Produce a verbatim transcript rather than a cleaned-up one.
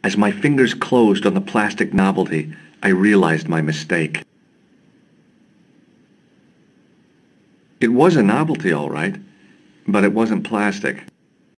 As my fingers closed on the plastic novelty, I realized my mistake. It was a novelty, all right, but it wasn't plastic.